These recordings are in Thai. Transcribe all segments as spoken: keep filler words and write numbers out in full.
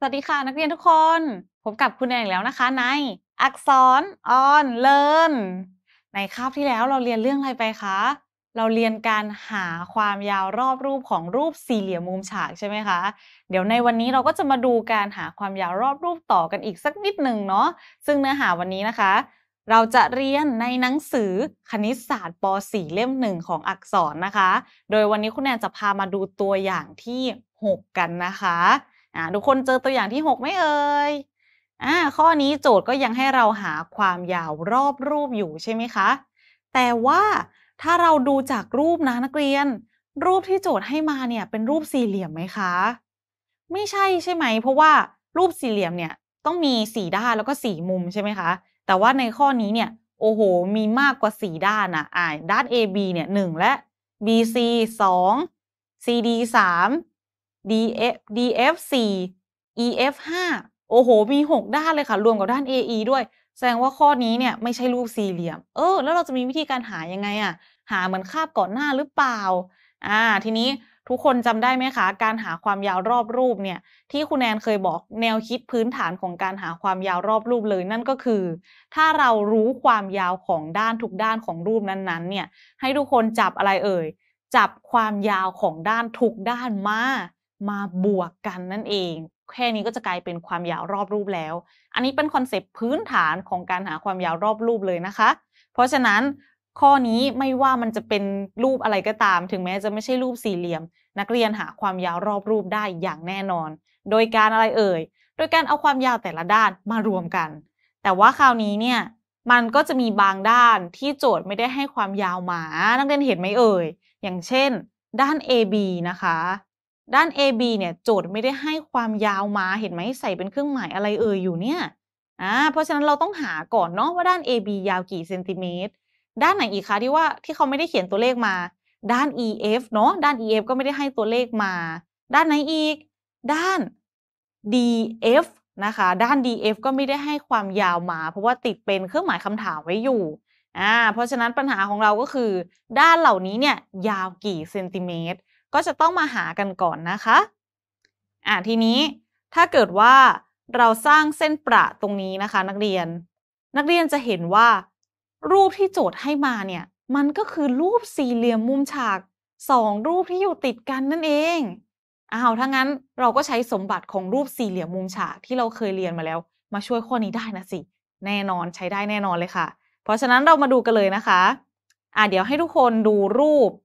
สวัสดีค่ะนักเรียนทุกคนพบกับคุณแนนอีกแล้วนะคะในอักษร on learn ในคาบที่แล้วเราเรียนเรื่องอะไรไปคะเราเรียนการหาความยาวรอบรูปของรูปสี่เหลี่ยมมุมฉากใช่ไหมคะเดี๋ยวในวันนี้เราก็จะมาดูการหาความยาวรอบรูปต่อกันอีกสักนิดหนึ่งเนาะซึ่งเนื้อหาวันนี้นะคะเราจะเรียนในหนังสือคณิตศาสตร์ป .สี่ เล่มหนึ่งของอักษรนะคะโดยวันนี้คุณแนนจะพามาดูตัวอย่างที่หกกันนะคะอ่าทุกคนเจอตัวอย่างที่หกไหมเอ่ยอ่าข้อนี้โจทย์ก็ยังให้เราหาความยาวรอบรูปอยู่ใช่ไหมคะแต่ว่าถ้าเราดูจากรูปนะนักเรียนรูปที่โจทย์ให้มาเนี่ยเป็นรูปสี่เหลี่ยมไหมคะไม่ใช่ใช่ไหมเพราะว่ารูปสี่เหลี่ยมเนี่ยต้องมีสี่ด้านแล้วก็สี่มุมใช่ไหมคะแต่ว่าในข้อนี้เนี่ยโอ้โหมีมากกว่าสี่ด้านนะอ่าด้าน เอ บี เนี่ยหนึ่งและ บี ซี สอง ซี ดี สาม ดี เอฟ ดี เอฟ สี่ อี เอฟ ห้าโอ้โหมีหกด้านเลยค่ะรวมกับด้าน เอ อี ด้วยแสดงว่าข้อนี้เนี่ยไม่ใช่รูปสี่เหลี่ยมเออแล้วเราจะมีวิธีการหายังไงอะหาเหมือนคาบก่อนหน้าหรือเปล่าอ่าทีนี้ทุกคนจำได้ไหมคะการหาความยาวรอบรูปเนี่ยที่คุณแนนเคยบอกแนวคิดพื้นฐานของการหาความยาวรอบรูปเลยนั่นก็คือถ้าเรารู้ความยาวของด้านทุกด้านของรูปนั้นๆเนี่ยให้ทุกคนจับอะไรเอ่ยจับความยาวของด้านทุกด้านมามาบวกกันนั่นเองแค่นี้ก็จะกลายเป็นความยาวรอบรูปแล้วอันนี้เป็นคอนเซปต์พื้นฐานของการหาความยาวรอบรูปเลยนะคะเพราะฉะนั้นข้อนี้ไม่ว่ามันจะเป็นรูปอะไรก็ตามถึงแม้จะไม่ใช่รูปสี่เหลี่ยมนักเรียนหาความยาวรอบรูปได้อย่างแน่นอนโดยการอะไรเอ่ยโดยการเอาความยาวแต่ละด้านมารวมกันแต่ว่าคราวนี้เนี่ยมันก็จะมีบางด้านที่โจทย์ไม่ได้ให้ความยาวมานักเรียนเห็นไหมเอ่ยอย่างเช่นด้าน เอ บี นะคะด้าน เอ บี เนี่ยโจทย์ไม่ได้ให้ความยาวมาเห็นไหมใส่เป็นเครื่องหมายอะไรเอ่ยอยู่เนี่ยอ่าเพราะฉะนั้นเราต้องหาก่อนเนาะว่าด้าน เอ บี ยาวกี่เซนติเมตรด้านไหนอีกคะที่ว่าที่เขาไม่ได้เขียนตัวเลขมาด้าน อี เอฟ เนาะด้าน อี เอฟ ก็ไม่ได้ให้ตัวเลขมาด้านไหนอีกด้าน ดี เอฟ นะคะด้าน ดี เอฟ ก็ไม่ได้ให้ความยาวมาเพราะว่าติดเป็นเครื่องหมายคำถามไว้อยู่อ่าเพราะฉะนั้นปัญหาของเราก็คือด้านเหล่านี้เนี่ยยาวกี่เซนติเมตรก็จะต้องมาหากันก่อนนะคะอ่าทีนี้ถ้าเกิดว่าเราสร้างเส้นประตรงนี้นะคะนักเรียนนักเรียนจะเห็นว่ารูปที่โจทย์ให้มาเนี่ยมันก็คือรูปสี่เหลี่ยมมุมฉากสองรูปที่อยู่ติดกันนั่นเองอ้าวถ้างั้นเราก็ใช้สมบัติของรูปสี่เหลี่ยมมุมฉากที่เราเคยเรียนมาแล้วมาช่วยข้อนี้ได้นะสิแน่นอนใช้ได้แน่นอนเลยค่ะเพราะฉะนั้นเรามาดูกันเลยนะคะอ่าเดี๋ยวให้ทุกคนดูรูป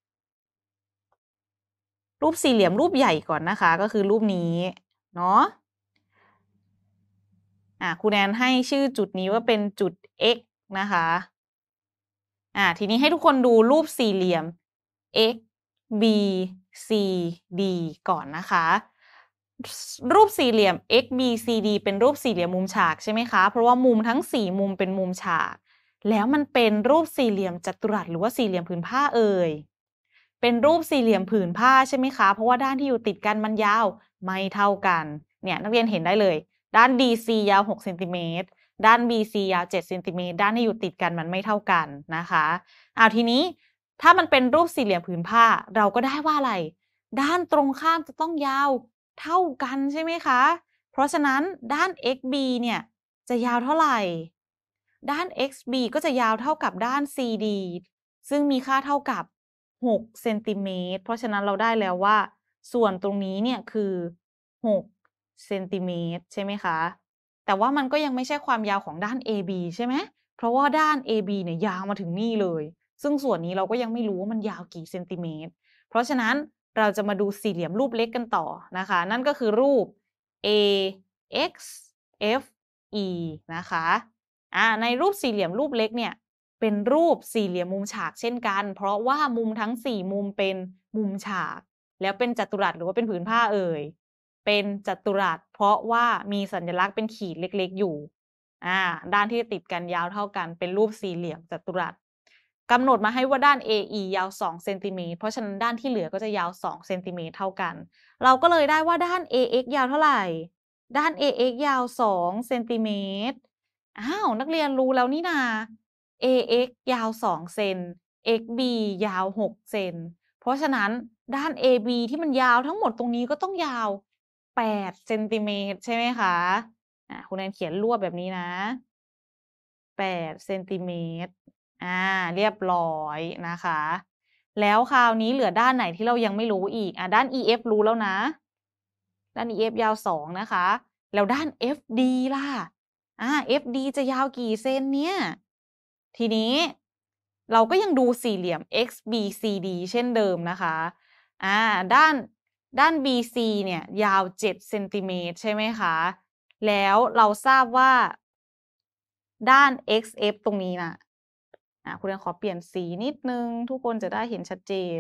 รูปสี่เหลี่ยมรูปใหญ่ก่อนนะคะก็คือรูปนี้เนาะอ่าครูแนนให้ชื่อจุดนี้ว่าเป็นจุด x นะคะอ่าทีนี้ให้ทุกคนดูรูปสี่เหลี่ยม x b c d ก่อนนะคะรูปสี่เหลี่ยม x b c d เป็นรูปสี่เหลี่ยมมุมฉากใช่ไหมคะเพราะว่ามุมทั้งสี่มุมเป็นมุมฉากแล้วมันเป็นรูปสี่เหลี่ยมจัตุรัสหรือว่าสี่เหลี่ยมผืนผ้าเอ่ย เป็นรูปสี่เหลี่ยมผืนผ้าใช่ไหมคะเพราะว่าด้านที่อยู่ติดกันมันยาวไม่เท่ากันเนี่ยนักเรียนเห็นได้เลยด้าน ดี ซี ยาวหกเซนติเมตรด้าน บี ซี ยาวเจ็ดเซนติเมตรด้านที่อยู่ติดกันมันไม่เท่ากันนะคะอ้าวทีนี้ถ้ามันเป็นรูปสี่เหลี่ยมผืนผ้าเราก็ได้ว่าอะไรด้านตรงข้ามจะต้องยาวเท่ากันใช่ไหมคะเพราะฉะนั้นด้าน เอ็กซ์ บี เนี่ยจะยาวเท่าไหร่ด้าน เอ็กซ์ บี ก็จะยาวเท่ากับด้าน ซี ดี ซึ่งมีค่าเท่ากับหกเซนติเมตรเพราะฉะนั้นเราได้แล้วว่าส่วนตรงนี้เนี่ยคือหกเซนติเมตรใช่ไหมคะแต่ว่ามันก็ยังไม่ใช่ความยาวของด้าน เอ บี ใช่ไหมเพราะว่าด้าน เอ บี เนี่ยยาวมาถึงนี่เลยซึ่งส่วนนี้เราก็ยังไม่รู้ว่ามันยาวกี่เซนติเมตรเพราะฉะนั้นเราจะมาดูสี่เหลี่ยมรูปเล็กกันต่อนะคะนั่นก็คือรูป a x f e นะคะอ่าในรูปสี่เหลี่ยมรูปเล็กเนี่ย เป็นรูปสี่เหลี่ยมมุมฉากเช่นกัน เพราะว่ามุมทั้งสี่มุมเป็นมุมฉาก แล้วเป็นจัตุรัสหรือว่าเป็นผืนผ้าเอ่ยเป็นจัตุรัสเพราะว่ามีสัญลักษณ์เป็นขีดเล็กๆอยู่อ่าด้านที่ติดกันยาวเท่ากันเป็นรูปสี่เหลี่ยมจัตุรัสกำหนดมาให้ว่าด้าน เอ อี ยาวสองเซนติเมตรเพราะฉะนั้นด้านที่เหลือก็จะยาวสองเซนติเมตรเท่ากัน เราก็เลยได้ว่าด้าน เอ เอ็กซ์ ยาวเท่าไหร่ด้าน เอ เอ็กซ์ ยาวสองเซนติเมตรอ้าวนักเรียนรู้แล้วนี่นา เอ เอ็กซ์ ยาวสองเซน เอ็กซ์ บี ยาวหกเซนเพราะฉะนั้นด้าน เอ บี ที่มันยาวทั้งหมดตรงนี้ก็ต้องยาวแปดเซนติเมตรใช่ไหมคะอ่าคุณแอนเขียนรวบแบบนี้นะแปดเซนติเมตรอาเรียบร้อยนะคะแล้วคราวนี้เหลือด้านไหนที่เรายังไม่รู้อีกอ่าด้าน อี เอฟ รู้แล้วนะด้าน อี เอฟ ยาวสองนะคะแล้วด้าน เอฟ ดี ล่ะอา เอฟ ดี จะยาวกี่เซนเนี่ยทีนี้เราก็ยังดูสี่เหลี่ยม เอ็กซ์ บี ซี ดี เช่นเดิมนะคะอาด้านด้าน บี ซี เนี่ยยาวเจ็ดเซนติเมตรใช่ไหมคะแล้วเราทราบว่าด้าน เอ็กซ์ เอฟ ตรงนี้น่ะอ่าคุณแอนขอเปลี่ยนสีนิดหนึ่งทุกคนจะได้เห็นชัดเจน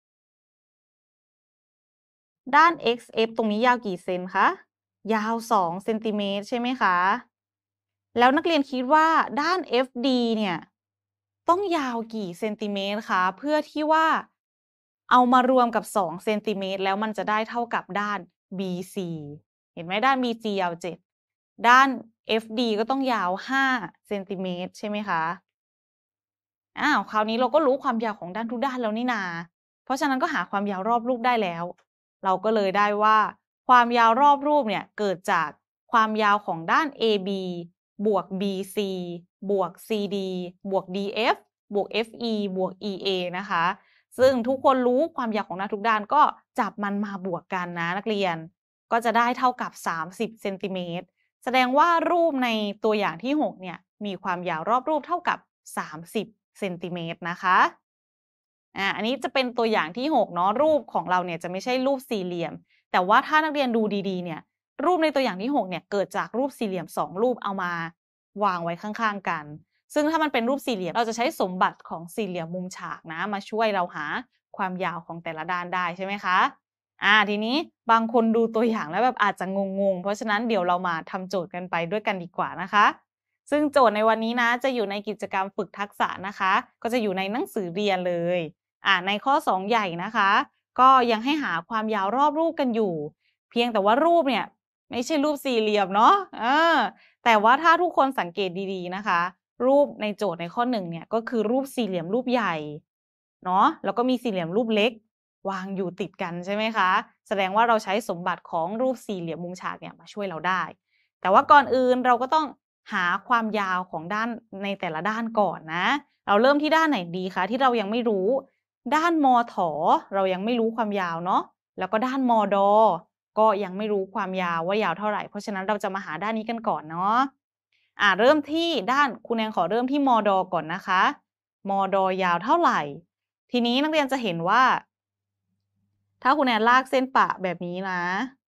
ด้าน เอ็กซ์ เอฟ ตรงนี้ยาวกี่เซนคะยาวสองเซนติเมตรใช่ไหมคะแล้วนักเรียนคิดว่าด้าน เอฟ ดี เนี่ยต้องยาวกี่เซนติเมตรคะเพื่อที่ว่าเอามารวมกับสองเซนติเมตรแล้วมันจะได้เท่ากับด้าน บี ซี เห็นไหมด้าน บี ซี ยาวเจ็ดด้าน เอฟ ดี ก็ต้องยาวห้าเซนติเมตรใช่ไหมคะอ้าวคราวนี้เราก็รู้ความยาวของด้านทุกด้านแล้วนี่นาเพราะฉะนั้นก็หาความยาวรอบรูปได้แล้วเราก็เลยได้ว่าความยาวรอบรูปเนี่ยเกิดจากความยาวของด้าน เอ บี บวก บี ซี บวก ซี ดี บวก ดี เอฟ บวก เอฟ อี บวก อี เอ นะคะซึ่งทุกคนรู้ความยาวของด้านทุกด้านก็จับมันมาบวกกันนะนักเรียนก็จะได้เท่ากับสามสิบเซนติเมตรแสดงว่ารูปในตัวอย่างที่หกเนี่ยมีความยาวรอบรูปเท่ากับสามสิบเซนติเมตรนะคะอ่าอันนี้จะเป็นตัวอย่างที่หกเนาะรูปของเราเนี่ยจะไม่ใช่รูปสี่เหลี่ยมแต่ว่าถ้านักเรียนดูดีๆเนี่ยรูปในตัวอย่างที่หกเนี่ยเกิดจากรูปสี่เหลี่ยมสองรูปเอามาวางไว้ข้างๆกันซึ่งถ้ามันเป็นรูปสี่เหลี่ยมเราจะใช้สมบัติของสี่เหลี่ยมมุมฉากนะมาช่วยเราหาความยาวของแต่ละด้านได้ใช่ไหมคะอ่าทีนี้บางคนดูตัวอย่างแล้วแบบอาจจะงงๆเพราะฉะนั้นเดี๋ยวเรามาทำโจทย์กันไปด้วยกันดีกว่านะคะ ซึ่งโจทย์ในวันนี้นะจะอยู่ในกิจกรรมฝึกทักษะนะคะก็จะอยู่ในหนังสือเรียนเลยอ่าในข้อสองใหญ่นะคะก็ยังให้หาความยาวรอบรูปกันอยู่เพียงแต่ว่ารูปเนี่ยไม่ใช่รูปสี่เหลี่ยมเนาะเออแต่ว่าถ้าทุกคนสังเกตดีๆนะคะรูปในโจทย์ในข้อหนึ่งเนี่ยก็คือรูปสี่เหลี่ยมรูปใหญ่เนาะแล้วก็มีสี่เหลี่ยมรูปเล็กวางอยู่ติดกันใช่ไหมคะแสดงว่าเราใช้สมบัติของรูปสี่เหลี่ยมมุมฉากเนี่ยมาช่วยเราได้ แต่ว่าก่อนอื่นเราก็ต้องหาความยาวของด้านในแต่ละด้านก่อนนะ เราเริ่มที่ด้านไหนดีคะที่เรายังไม่รู้ ด้านมถเรายังไม่รู้ความยาวเนาะแล้วก็ด้านมดก็ยังไม่รู้ความยาวว่ายาวเท่าไหร่เพราะฉะนั้นเราจะมาหาด้านนี้กันก่อนเนาะอ่าเริ่มที่ด้านคุณแอนขอเริ่มที่มดก่อนนะคะมดยาวเท่าไหร่ทีนี้นักเรียนจะเห็นว่าถ้าคุณแอนลากเส้นปะแบบนี้นะ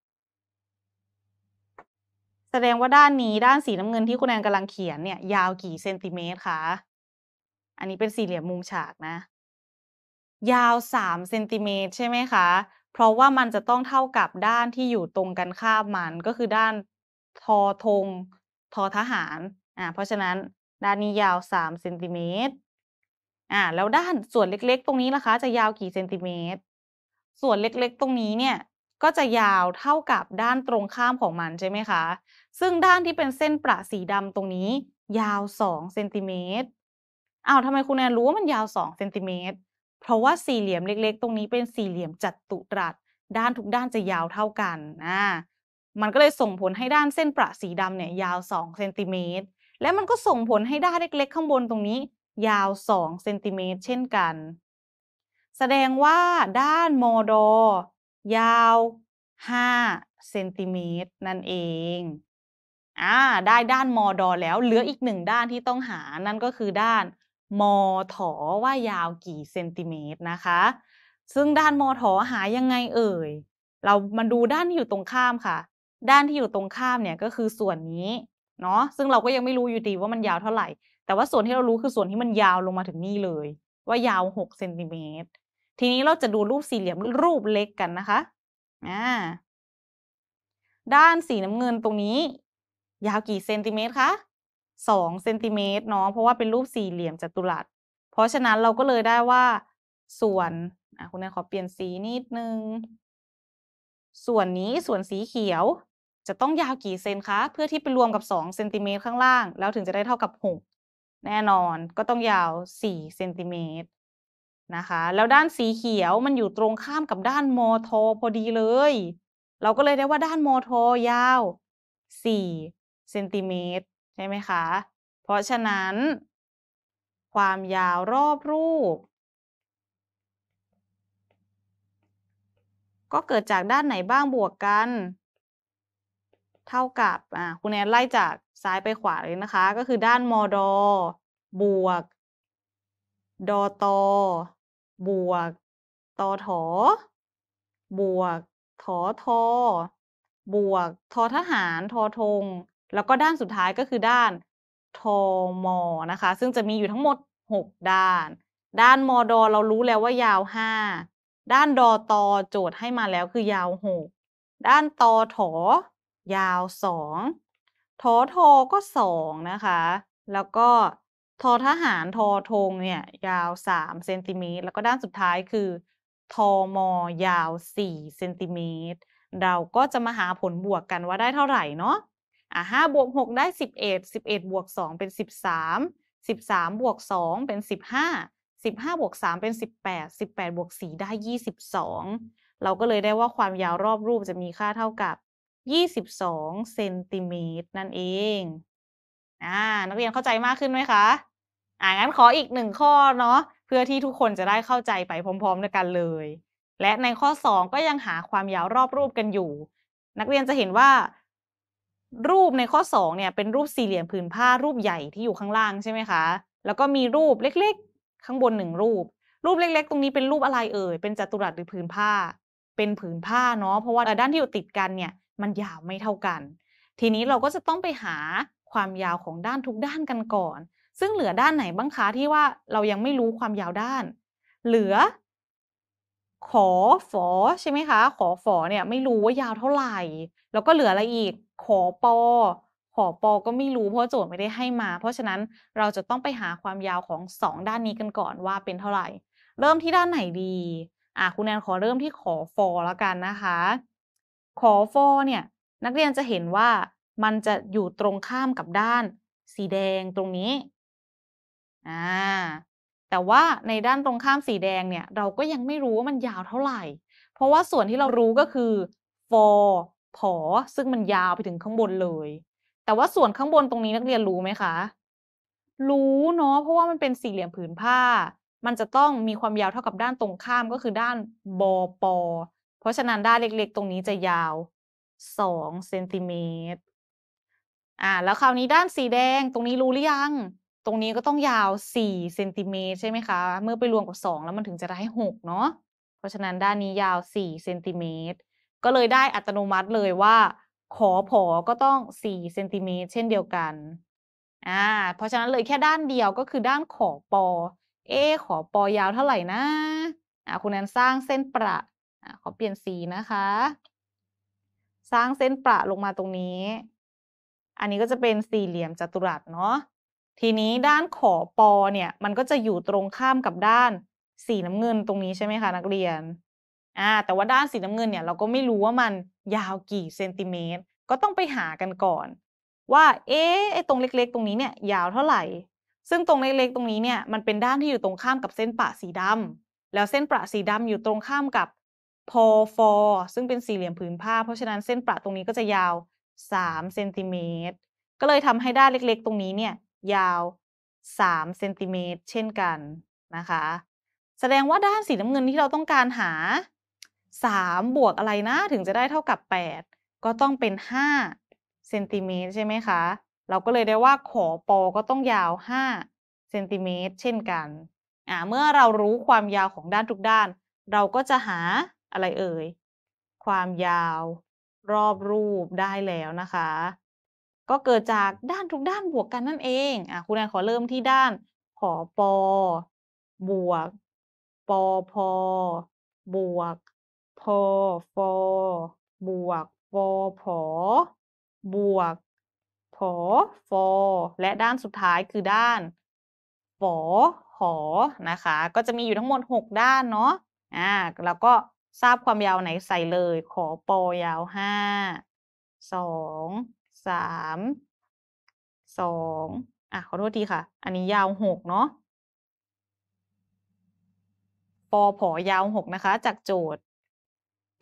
แสดงว่าด้านนี้ด้านสีน้ำเงินที่คุณแอนกำลังเขียนเนี่ยยาวกี่เซนติเมตรคะอันนี้เป็นสี่เหลี่ยมมุมฉากนะยาวสามเซนติเมตรใช่ไหมคะเพราะว่ามันจะต้องเท่ากับด้านที่อยู่ตรงกันข้ามมันก็คือด้านทอธงทอทหารอ่าเพราะฉะนั้นด้านนี้ยาวสามเซนติเมตรอ่าแล้วด้านส่วนเล็กๆตรงนี้ล่ะคะจะยาวกี่เซนติเมตรส่วนเล็กๆตรงนี้เนี่ยก็จะยาวเท่ากับด้านตรงข้ามของมันใช่ไหมคะ ซึ่งด้านที่เป็นเส้นประสีดำตรงนี้ยาวสองเซนติเมตรอ้าวทำไมคุณแอนรู้ว่ามันยาวสองเซนติเมตรเพราะว่าสี่เหลี่ยมเล็กๆตรงนี้เป็นสี่เหลี่ยมจัตุรัสด้านทุกด้านจะยาวเท่ากันอามันก็เลยส่งผลให้ด้านเส้นประสีดำเนี่ยยาวสองเซนติเมตรและมันก็ส่งผลให้ด้านเล็กๆข้างบนตรงนี้ยาวสองเซนติเมตรเช่นกัน แสดงว่าด้านมดยาวห้าเซนติเมตรนั่นเองอาได้ด้านมดแล้วเหลืออีกหนึ่งด้านที่ต้องหานั่นก็คือด้านมถว่ายาวกี่เซนติเมตรนะคะซึ่งด้านมถหายังไงเอ่ยเรามาดูด้านที่อยู่ตรงข้ามค่ะด้านที่อยู่ตรงข้ามเนี่ยก็คือส่วนนี้เนาะซึ่งเราก็ยังไม่รู้อยู่ดีว่ามันยาวเท่าไรแต่ว่าส่วนที่เรารู้คือส่วนที่มันยาวลงมาถึงนี่เลยว่ายาวหกเซนติเมตร ทีนี้เราจะดูรูปสี่เหลี่ยมรูปเล็กกันนะคะอาด้านสีน้ำเงินตรงนี้ยาวกี่เซนติเมตรคะสองเซนติเมตรเนาะเพราะว่าเป็นรูปสี่เหลี่ยมจัตุรัสเพราะฉะนั้นเราก็เลยได้ว่าส่วนอ่าคุณแอนขอเปลี่ยนสีนิดหนึ่งส่วนนี้ส่วนสีเขียวจะต้องยาวกี่เซนคะเพื่อที่ไปรวมกับสองเซนติเมตรข้างล่างแล้วถึงจะได้เท่ากับหกแน่นอนก็ต้องยาวสี่เซนติเมตร นะคะแล้วด้านสีเขียวมันอยู่ตรงข้ามกับด้านมทพอดีเลยเราก็เลยได้ว่าด้านมอทอยาวสี่เซนติเมตรใช่ไหมคะเพราะฉะนั้น ความยาวรอบรูป ก็เกิดจากด้านไหนบ้างบวกกัน เท่ากับอ่าคุณแอนไล่จากซ้ายไปขวาเลยนะคะ ก็คือด้านมอดอบวกดอตอบวกตอถอบวกถอทอบวกทอทหารทอธงแล้วก็ด้านสุดท้ายก็คือด้านทอมอนะคะซึ่งจะมีอยู่ทั้งหมดหกด้าน ด้านมอดอเรารู้แล้วว่ายาวห้าด้านดอตอโจทย์ให้มาแล้วคือยาวหกด้านตอถอยาวสองทอทอก็สองนะคะแล้วก็ทอทหารทอธงเนี่ยยาวสามเซนติเมตรแล้วก็ด้านสุดท้ายคือทอมอยาวสี่เซนติเมตรเราก็จะมาหาผลบวกกันว่าได้เท่าไหร่เนาะอ่ะห้าบวกหกได้สิบเอ็ด สิบเอ็ดบวกสองเป็นสิบสาม สิบสามบวกสองเป็นสิบห้า สิบห้าบวกสามเป็นสิบแปด สิบแปดบวกสี่ได้ยี่สิบสองเราก็เลยได้ว่าความยาวรอบรูปจะมีค่าเท่ากับยี่สิบสองเซนติเมตรนั่นเองอ่านักเรียนเข้าใจมากขึ้นไหมคะอ่างั้นขออีกหนึ่งข้อเนาะเพื่อที่ทุกคนจะได้เข้าใจไปพร้อมๆกันเลยและในข้อสองก็ยังหาความยาวรอบรูปกันอยู่นักเรียนจะเห็นว่ารูปในข้อสองเนี่ยเป็นรูปสี่เหลี่ยมผืนผ้ารูปใหญ่ที่อยู่ข้างล่างใช่ไหมคะแล้วก็มีรูปเล็กๆข้างบนหนึ่งรูปรูปเล็กๆตรงนี้เป็นรูปอะไรเอ่ยเป็นจัตุรัสหรือผืนผ้าเป็นผืนผ้าเนาะเพราะว่าด้านที่อยู่ติดกันเนี่ยมันยาวไม่เท่ากันทีนี้เราก็จะต้องไปหาความยาวของด้านทุกด้านกันก่อนซึ่งเหลือด้านไหนบ้างคะที่ว่าเรายังไม่รู้ความยาวด้านเหลือขอฝอใช่ไหมคะขอฝอเนี่ยไม่รู้ว่ายาวเท่าไหร่แล้วก็เหลืออะไรอีกขอปอขอปอก็ไม่รู้เพราะโจทย์ไม่ได้ให้มาเพราะฉะนั้นเราจะต้องไปหาความยาวของสองด้านนี้กันก่อนว่าเป็นเท่าไหร่เริ่มที่ด้านไหนดีอ่ะคุณแนนขอเริ่มที่ขอฟอแล้วกันนะคะขอฟอเนี่ยนักเรียนจะเห็นว่ามันจะอยู่ตรงข้ามกับด้านสีแดงตรงนี้อ่าแต่ว่าในด้านตรงข้ามสีแดงเนี่ยเราก็ยังไม่รู้ว่ามันยาวเท่าไหร่เพราะว่าส่วนที่เรารู้ก็คือฟอผอซึ่งมันยาวไปถึงข้างบนเลยแต่ว่าส่วนข้างบนตรงนี้นักเรียนรู้ไหมคะรู้เนาะเพราะว่ามันเป็นสี่เหลี่ยมผืนผ้ามันจะต้องมีความยาวเท่ากับด้านตรงข้ามก็คือด้านบปเพราะฉะนั้นด้านเล็กๆตรงนี้จะยาวสองเซนติเมตรอ่าแล้วคราวนี้ด้านสีแดงตรงนี้รู้หรือยังตรงนี้ก็ต้องยาวสี่เซนติเมตรใช่ไหมคะเมื่อไปรวมกับสองแล้วมันถึงจะได้หกเนาะเพราะฉะนั้นด้านนี้ยาวสี่เซนติเมตรก็เลยได้อัตโนมัติเลยว่าขอผอก็ต้องสี่เซนติเมตรเช่นเดียวกันอ่าเพราะฉะนั้นเลยแค่ด้านเดียวก็คือด้านขอปอเอ๊ะขอปอยาวเท่าไหร่นะอ่าคุณแนนสร้างเส้นประอ่าขอเปลี่ยนสีนะคะสร้างเส้นประลงมาตรงนี้อันนี้ก็จะเป็นสี่เหลี่ยมจัตุรัสเนาะทีนี้ด้านขอปอเนี่ยมันก็จะอยู่ตรงข้ามกับด้านสีน้ำเงินตรงนี้ใช่ไหมคะนักเรียนอ่าแต่ว่าด้านสีน้ำเงินเนี่ยเราก็ไม่รู้ว่ามันยาวกี่เซนติเมตรก็ต้องไปหากันก่อนว่าเอ๊ะไอ้ตรงเล็กๆตรงนี้เนี่ยยาวเท่าไหร่ซึ่งตรงเล็กๆตรงนี้เนี่ยมันเป็นด้านที่อยู่ตรงข้ามกับเส้นประสีดำแล้วเส้นประสีดำอยู่ตรงข้ามกับพอฟอซึ่งเป็นสี่เหลี่ยมผืนผ้าเพราะฉะนั้นเส้นประตรงนี้ก็จะยาวสามเซนติเมตรก็เลยทำให้ด้านเล็กๆตรงนี้เนี่ยยาวสามเซนติเมตรเช่นกันนะคะแสดงว่าด้านสีน้ำเงินที่เราต้องการหาสามบวกอะไรนะถึงจะได้เท่ากับแปดก็ต้องเป็นห้าเซนติเมตรใช่ไหมคะเราก็เลยได้ว่าขอปอก็ต้องยาวห้าเซนติเมตรเช่นกันอ่าเมื่อเรารู้ความยาวของด้านทุกด้านเราก็จะหาอะไรเอ่ยความยาวรอบรูปได้แล้วนะคะก็เกิดจากด้านทุกด้านบวกกันนั่นเองอ่ะคุณแอนขอเริ่มที่ด้านขอปอบวกปอพอบวกพอฟอบวกฟอผอบวกผอฟอและด้านสุดท้ายคือด้านฝอหอนะคะก็จะมีอยู่ทั้งหมดหกด้านเนาะอ่าแล้วก็ทราบความยาวไหนใส่เลยขอปอยาวห้าสองสามสองอ่ะขอโทษทีค่ะอันนี้ยาวหกเนาะปอผอยาวหกนะคะจากโจทย์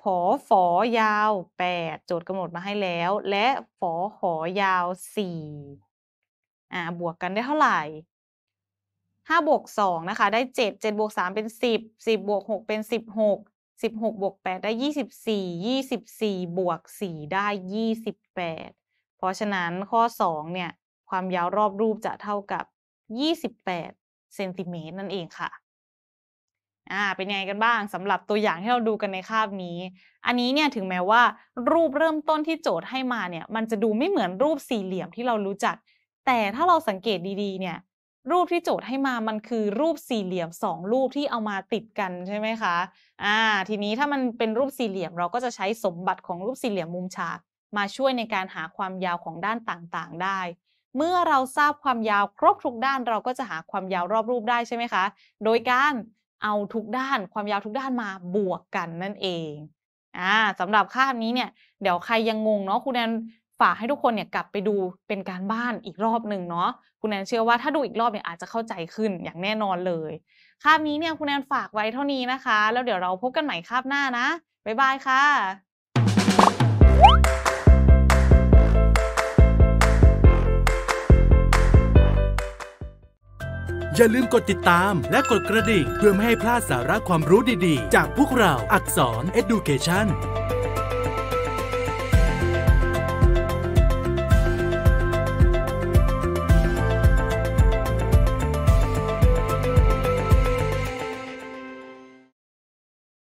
ผอฝอยาวแปดโจทย์กำหนดมาให้แล้วและฝอหอยาวสี่อ่าบวกกันได้เท่าไหร่ห้าบวกสองนะคะได้เจ็ด เจ็ดบวกสามเป็นสิบ สิบบวกหกเป็นสิบหก สิบหกบวกแปดได้ยี่สิบสี่ ยี่สิบสี่บวกสี่ได้ยี่สิบแปดเพราะฉะนั้นข้อสองเนี่ยความยาวรอบรูปจะเท่ากับยี่สิบแปดเซนติเมตรนั่นเองค่ะอ่าเป็นยังไงกันบ้างสำหรับตัวอย่างที่เราดูกันในคาบนี้อันนี้เนี่ยถึงแม้ว่ารูปเริ่มต้นที่โจทย์ให้มาเนี่ยมันจะดูไม่เหมือนรูปสี่เหลี่ยมที่เรารู้จักแต่ถ้าเราสังเกตดีๆเนี่ยรูปที่โจทย์ให้มามันคือรูปสี่เหลี่ยมสองรูปที่เอามาติดกันใช่ไหมคะอ่าทีนี้ถ้ามันเป็นรูปสี่เหลี่ยมเราก็จะใช้สมบัติของรูปสี่เหลี่ยมมุมฉากมาช่วยในการหาความยาวของด้านต่างๆได้เมื่อเราทราบความยาวครบทุกด้านเราก็จะหาความยาวรอบรูปได้ใช่ไหมคะโดยการเอาทุกด้านความยาวทุกด้านมาบวกกันนั่นเองอ่าสำหรับคาบนี้เนี่ยเดี๋ยวใครยังงงเนาะครูแนนฝากให้ทุกคนเนี่ยกลับไปดูเป็นการบ้านอีกรอบหนึ่งเนาะครูแนนเชื่อว่าถ้าดูอีกรอบเนี่ยอาจจะเข้าใจขึ้นอย่างแน่นอนเลยคาบนี้เนี่ยครูแนนฝากไว้เท่านี้นะคะแล้วเดี๋ยวเราพบกันใหม่คาบหน้านะบ๊ายบายค่ะอย่าลืมกดติดตามและกดกระดิ่งเพื่อไม่ให้พลาดสาระความรู้ดีๆจากพวกเราอักษร Education